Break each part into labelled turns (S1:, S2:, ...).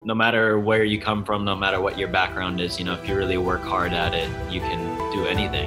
S1: no matter where you come from, no matter what your background is, if you really work hard at it, you can do anything.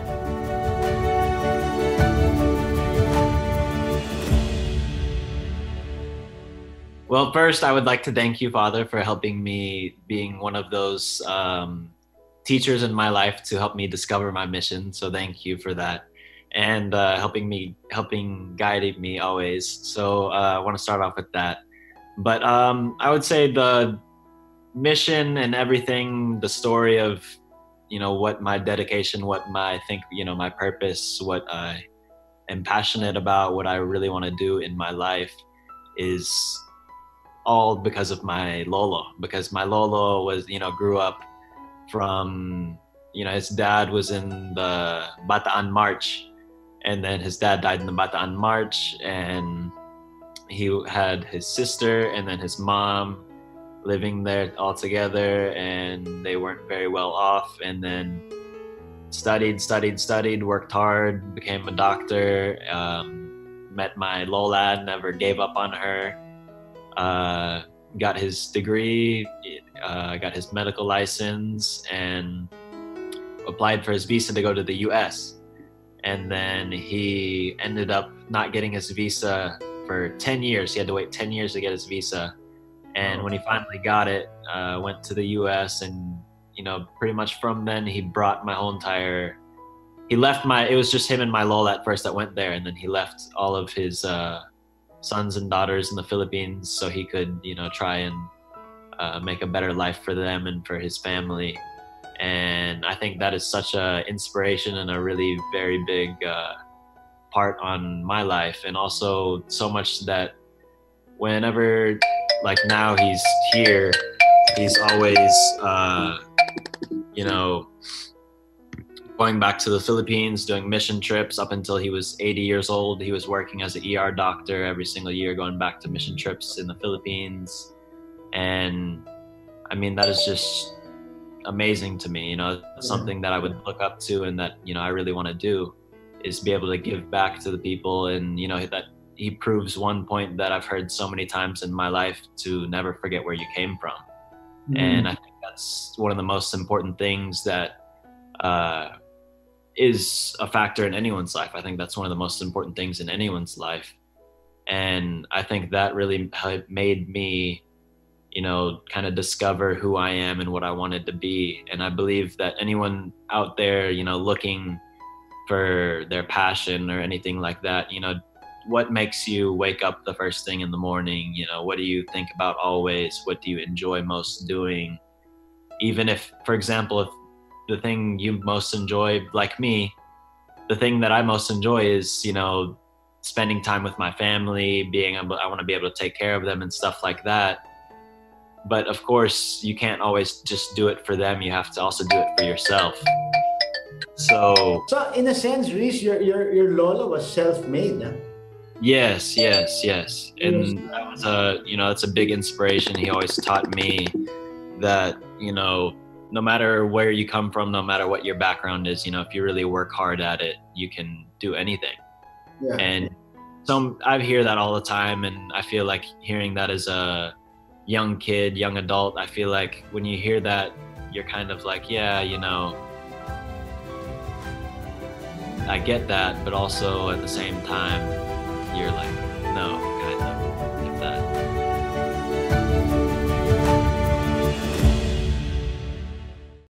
S1: Well, first, I would like to thank you, Father, for helping me, being one of those teachers in my life to help me discover my mission. So thank you for that, and helping guiding me always. So I want to start off with that. But I would say the mission and everything, the story of, what my dedication, what my my purpose, what I am passionate about, what I really want to do in my life is all because of my lolo. Because my lolo was, grew up from, his dad was in the Bataan March, and then his dad died in the Bataan March, and he had his sister and then his mom living there all together, and they weren't very well off, and then studied, worked hard, became a doctor, met my Lolad, never gave up on her, got his degree, got his medical license, and applied for his visa to go to the US. And then he ended up not getting his visa for 10 years. He had to wait 10 years to get his visa. And when he finally got it, went to the US, and, pretty much from then he brought my whole entire, it was just him and my Lola at first that went there. And then he left all of his sons and daughters in the Philippines so he could, try and make a better life for them and for his family. And I think that is such a inspiration and a really very big part on my life. And also so much that whenever, like now he's here, he's always, going back to the Philippines, doing mission trips. Up until he was 80 years old, he was working as an ER doctor every single year, going back to mission trips in the Philippines. And I mean, that is just amazing to me. Something that I would look up to, and that, I really want to do, is be able to give back to the people. And, that he proves one point that I've heard so many times in my life, to never forget where you came from. And I think that's one of the most important things that is a factor in anyone's life. I think that's one of the most important things in anyone's life. And I think that really made me, kind of discover who I am and what I wanted to be. And I believe that anyone out there, looking for their passion or anything like that, what makes you wake up the first thing in the morning? What do you think about always? What do you enjoy most doing? Even if, for example, if the thing you most enjoy, like me, the thing that I most enjoy is, spending time with my family, I want to be able to take care of them and stuff like that. But of course, you can't always just do it for them. You have to also do it for yourself. So
S2: in a sense, Rhys, your Lola was self-made, huh?
S1: Yes. And that was it's a big inspiration. He always taught me that, no matter where you come from, no matter what your background is, if you really work hard at it, you can do anything. Yeah. And so I hear that all the time, and I feel like hearing that as a young kid, young adult, I feel like when you hear that, you're kind of like, yeah, I get that, but also at the same time, you're like, no,